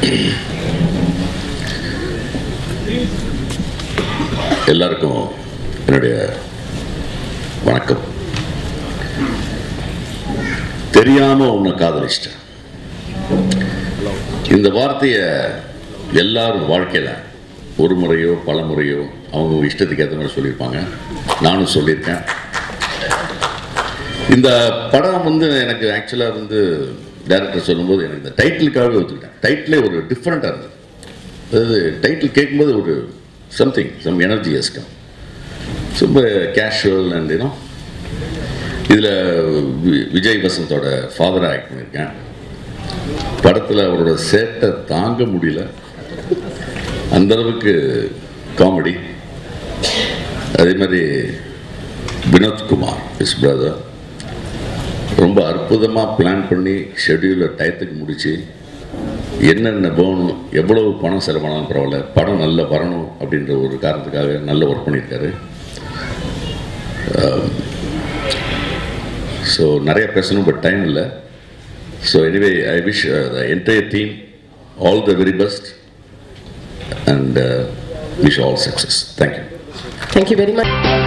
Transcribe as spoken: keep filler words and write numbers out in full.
எல்லாருக்கும் என்னுடைய வணக்கம். தெரியாம உன்னை காதலிச்சிட்டேன். இந்த வார்த்தையை எல்லாரும் வாழ்க்கையில் ஒரு முறையோ பல முறையோ அவங்க இஷ்டத்துக்கு ஏற்ற மாதிரி சொல்லியிருப்பாங்க. நானும் சொல்லியிருக்கேன். இந்த படம் வந்து எனக்கு ஆக்சுவலாக வந்து டைரக்டர் சொல்லும்போது எனக்கு இந்த டைட்டிலுக்காகவே ஒத்துக்கிட்டேன். டைட்டிலே ஒரு டிஃப்ரெண்ட்டாக இருந்தது. அதாவது டைட்டில் கேட்கும்போது ஒரு சம்திங் சம் எனர்ஜி எஸ்கம் ரொம்ப கேஷுவல் அண்ட் யூனோ. இதில் விஜய் வசந்தோட ஃபாதராக ஆக்ட் பண்ணியிருக்கேன். படத்தில் அவரோட சேட்டை தாங்க முடியல, அந்தளவுக்கு காமெடி. அதே மாதிரி வினோத்குமார் இஸ் பிரதர் ரொம்ப அற்புதமாக பிளான் பண்ணி ஷெட்யூலை டயத்துக்கு முடித்து என்னென்ன போகணும், எவ்வளவு பணம் செலவானாலும் பரவாயில்ல, படம் நல்லா வரணும் அப்படின்ற ஒரு காரணத்துக்காக நல்ல ஒர்க் பண்ணியிருக்காரு. ஸோ நிறைய பேசணும், பட் டைம் இல்லை. So anyway I wish the entire team all the very best and wish all success. Thank you. Thank you very much.